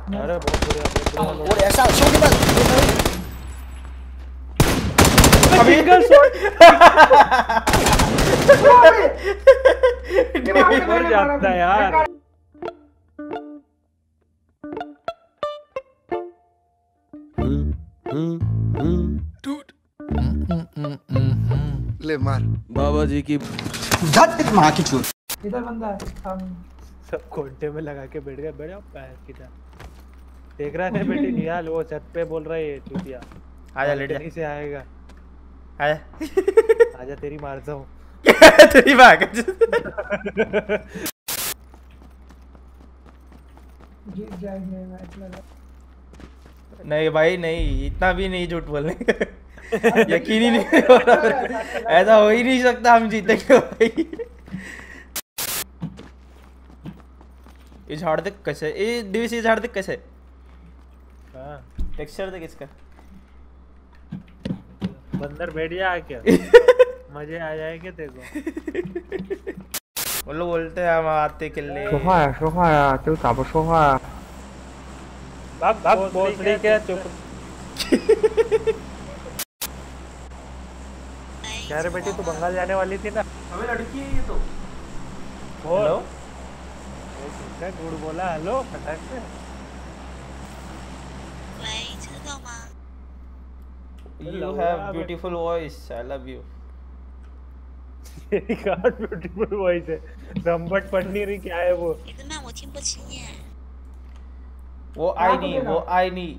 अरे बहुत बुरे और ऐसा शो के बाद सिंगल शॉट मर जाता है यार। ले मार बाबा जी की धत मां की चूत। इधर बंदा है सामने। सब कोंटे में लगा के बैठ गए। बैठ जाओ पैर की तरह। देख रहा है बेटी निहाल वो छत पे बोल रहा है चूतिया। आजा लेट जा। से आएगा। आजा आजा तेरी मारता हूँ। तेरी भाग जीत जाएंगे मैच लगा। नहीं भाई नहीं, इतना भी नहीं झूठ बोलने यकीन ही नहीं हो रहा। ऐसा हो ही नहीं सकता हम जीतेंगे भाई। ये झाड़ देख कैसे, ये डीवीसी झाड़ देख कैसे। हाँ टेक्सचर देख इसका। बंदर बैठ जा क्या मजे आ जाएंगे देखो। वो लोग बोलते हैं हम आते के लिए 说话呀，说话呀，这咋不说话呀？ भाग बोसड़ी क्या चुप। क्या रे बेटी तू बंगाल जाने वाली थी ना। हमें लड़की है ये तो। हेलो क्या गुड़ बोला हेलो फटाक से। 喂，听得到吗？ You have beautiful voice, I love you. तेरी कार ब्यूटीफुल वॉइस है। रंबट पढ़ नहीं रही क्या है वो। 你的慢我听不清耶。 वो आई नहीं, वो आई नहीं।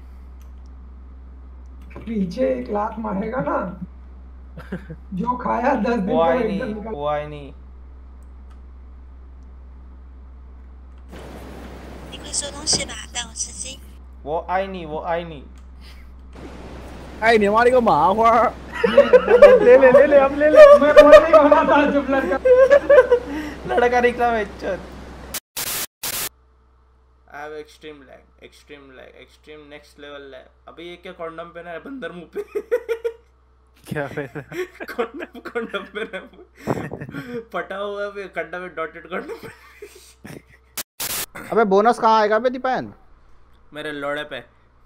पीछे एक लात मारेगा ना जो खाया 10 दिन वो का आई एकदम नहीं, निकल। वो आई नहीं। 你会收东西吧？带我吃鸡。 वो आई नहीं, वो आई नहीं। 哎，你妈了个麻花！ ले अब ले ले। मैं बोलने ही वाला था जब लड़का लड़का निकला बेचत। I have extreme lag, extreme next level lag। अबे ये क्या कॉन्डम पहना है बंदर मुंह पे। क्या पहना कॉन्डम पहना है। फटा हुआ है कंडा में डॉटेड कॉन्डम। अबे बोनस कहाँ आएगा बे दीपान? मेरे लोड़े पे।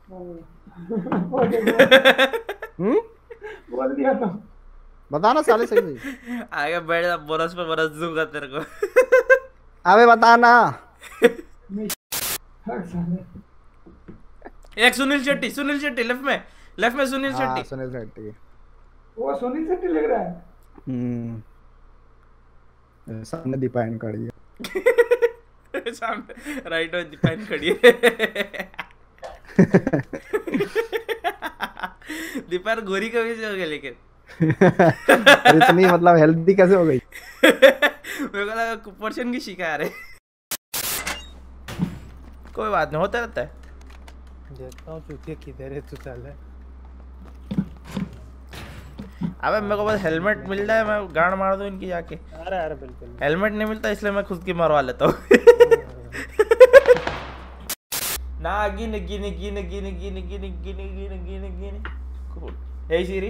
बोल दिया तो बता ना साले सही सही। आगे बैठ जा, बोनस पे बरस दूंगा तेरे को। अबे बता ना। एक सुनील शेट्टी लेफ्ट में सुनील शेट्टी। सुनील शेट्टी। वो सुनील शेट्टी लग रहा है। सामने दीपान खड़ी है। सामने राइट में दीपान खड़ी है। दीपान गोरी कभी से हो गया लेकिन। इतनी मतलब हेल्दी कैसे हो गई? मेरे को लगा कुपोषण की शिकार है। कोई बात नहीं, होता रहता है। देखता हूँ चूतिया किधर है तू साला। अबे मेरे को बस हेलमेट मिल जाए मैं गाड़ मार दूं इनकी जाके। अरे बिल्कुल हेलमेट नहीं मिलता इसलिए मैं खुद की मरवा लेता हूँ। ना गिन cool। Hey Siri,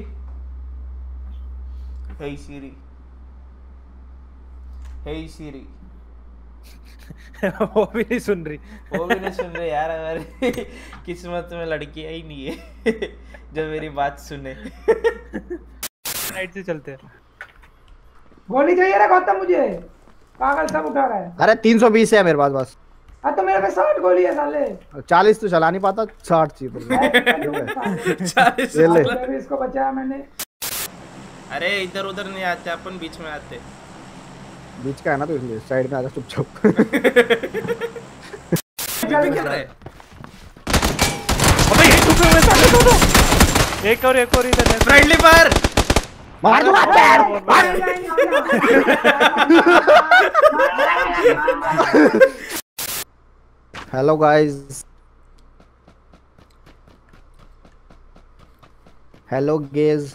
वो भी नहीं सुन रही यार। हमारी किस्मत में लड़की ही नहीं है जो मेरी बात सुने। राइट से चलते हैं। गोली चाहिए रे गौतम मुझे। पागल सब उठा रहा है। अरे 320 है मेरे पास बस। तो मेरे पे 60 गोली है साले। 40 तो चला नहीं पाता, 60 चाहिए। 40 ले इसको बचाया मैंने। अरे इधर उधर नहीं आते अपन, बीच में आते। बीच का है ना तो इसलिए साइड में आजा चुपचाप। अबे ये छुपे हुए साले दोनों। एक और इधर है। फ्रेंडली फायर मार दूंगा पैर। Hello guys, hello guys.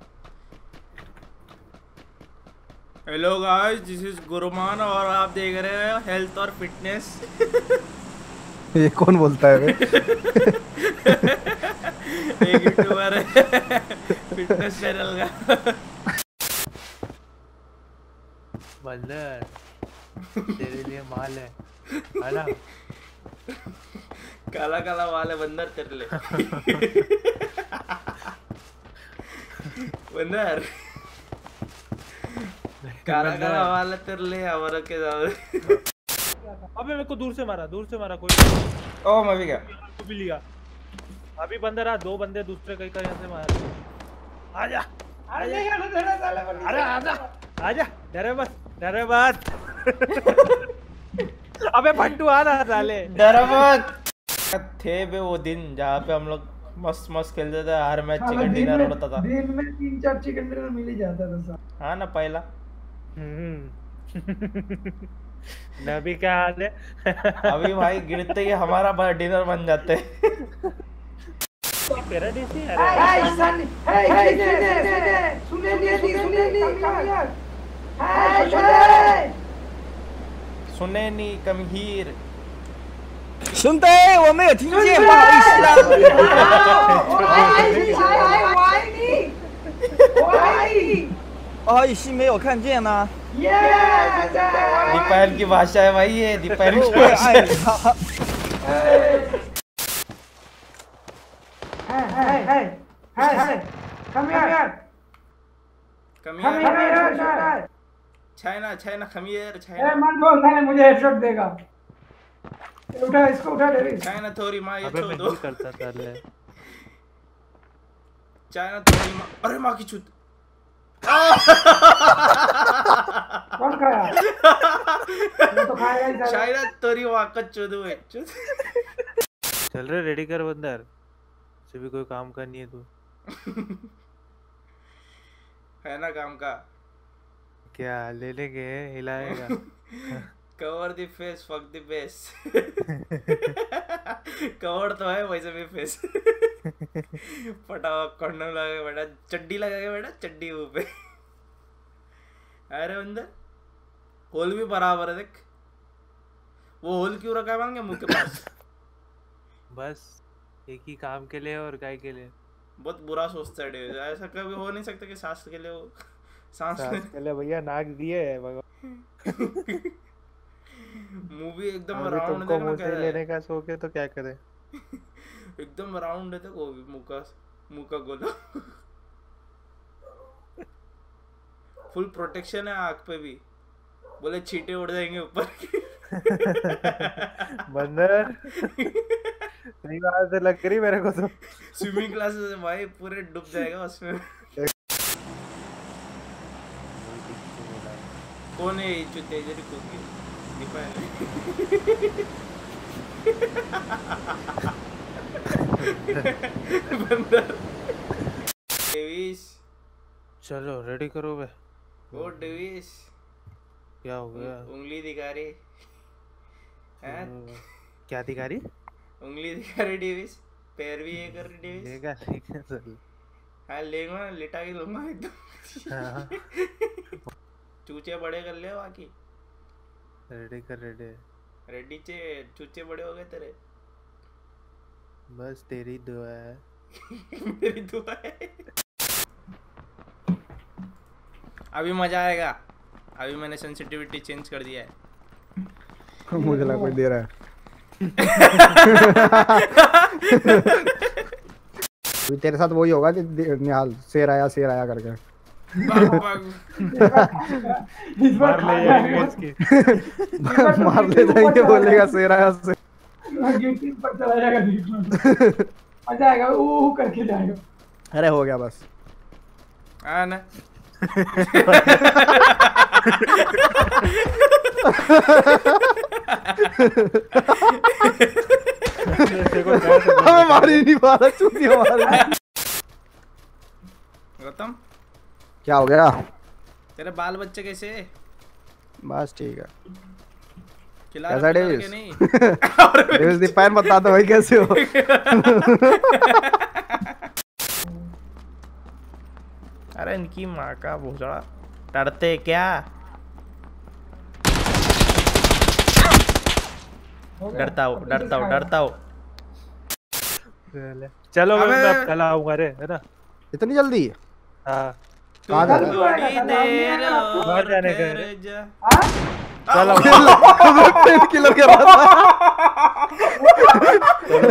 Hello guys, this is Guruman और आप देख रहे हैं हेल्थ और फिटनेस। ये कौन बोलता है? एक यूट्यूबर है फिटनेस चैनल का। बंदर तेरे लिए माल है ना। काला काला वाले बंदर तेरे लिए बंदर काला काला वाला तेरे लिए हमारा के जाओ। अबे मेरे को दूर से मारा कोई। ओ मैं भी गया। तू भी लिया। अभी बंदर आ, 2 बंदे दूसरे कहीं का यहाँ से मार। आजा अरे आजा डरे मत अबे भट्टू आ रहा साले। डरो मत। थे बे वो दिन जहाँ पे हम लोग मस्त खेलते थे, हर मैच चिकन डिनर होता था। दिन में 3-4 चिकन डिनर मिल ही जाता था सब। हाँ ना पहला। नबी क्या हाल है? अभी भाई गिरते ही हमारा डिनर बन जाते हैं। पैराडीसी सुने नहीं कम हीर 兄弟，我没有听见，不好意思啊。不好意思，没有看见呢。 दीपायन की भाषा है भाई, ये दीपायन की 我也 भाषा 爱 है। 你，哈哈。 Come here. चाइना चाइना खमीर ए चाइना मन बोल था मुझे हेडशॉट देगा। उठा इसको उठा डेविस। चाइना थोड़ी माँ ये अबे छोड़ मैं दो। नहीं करता साले। चाइना थोड़ी माँ, अरे माँ की चूत। कौन खाया? मैं तो खाएगा ही साला। चाइना थोड़ी माँ का चूत हुए चूत। चल रहे रेडी कर बंदर, से भी कोई काम का नहीं है तू। है ना काम का। क्या ले लेंगे, हिलाएगा। Cover the face fuck the base. Cover तो है वैसे भी फेस। फटाफट कॉन्डम लगा के बैठा, चड्डी लगा के बैठा, चड्डी मुंह पे। अरे अंदर होल भी बराबर है देख। वो होल क्यों रखा है मांगे मुंह के पास? बस एक ही काम के लिए और गाय के लिए। बहुत बुरा सोचता है डेविड, ऐसा कभी हो नहीं सकता कि सांस के लिए वो सांस के लिए भैया नाक दिए है भगवान। मूवी एकदम अभी राउंड तुमको देखना मुंह क्या से है, लेने का शौक है तो क्या करे। एकदम राउंड है, देखो मुंह का गोला। फुल प्रोटेक्शन है आँख पे भी, बोले छींटे उड़ जाएंगे ऊपर। बंदर सही बात है, लग रही मेरे को तो। स्विमिंग क्लासेस है भाई, पूरे डूब जाएगा उसमें। कौन है ये चुते जरी कुकी? बंदर। डेविस चलो रेडी करो बे। ओ डेविस क्या हो गया? उंगली दिखा रही है। क्या दिखा रही? उंगली दिखा रही डेविस, पैर भी ये कर रही डेविस। लेगा लेगा चल। हाँ लेगा, लिटा के लूंगा एकदम। हाँ। चूचे बड़े कर ले बाकी। रेडी कर रेडी। रेडी चे चूचे बड़े हो गए तेरे। बस तेरी दुआ है। मेरी दुआ है। अभी मजा आएगा। अभी मैंने सेंसिटिविटी चेंज कर दिया है। मुझे लगा कोई दे रहा है। अभी तेरे साथ वही होगा कि निहाल शेर आया करके। मार ले जाएंगे इसकी। मार ले जाएंगे, बोलेगा शेर आया से। गिट्टी पर चला जाएगा, देख मजा आएगा, ऊ करके जाएगा। अरे हो गया बस। हाँ ना। हमें मार ही नहीं पा रहा, चूती हमारे। गौतम क्या हो गया? तेरे बाल बच्चे कैसे? बस ठीक है। खिला कैसा रहा डेविस? कि नहीं? डेविस दीपायन बता दो भाई कैसे हो। अरे इनकी माँ का भोसड़ा, डरते क्या? डरता हूँ। चलो अबे! मैं अब कल आऊंगा रे, है ना? इतनी जल्दी? हाँ कहाँ जा रहा थोड़ी देर बाहर और जाने का ठहर है। जा। चलो है? 10 किलो के बाद।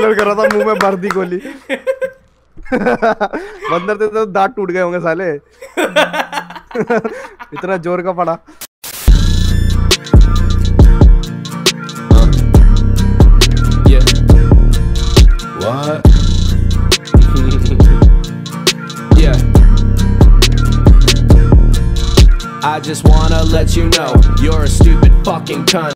रिलोड कर रहा था, मुंह में भर दी गोली। बंदर थे तो दांत टूट गए होंगे साले। इतना जोर का पड़ा। What? Yeah. I just wanna let you know you're a stupid fucking cunt.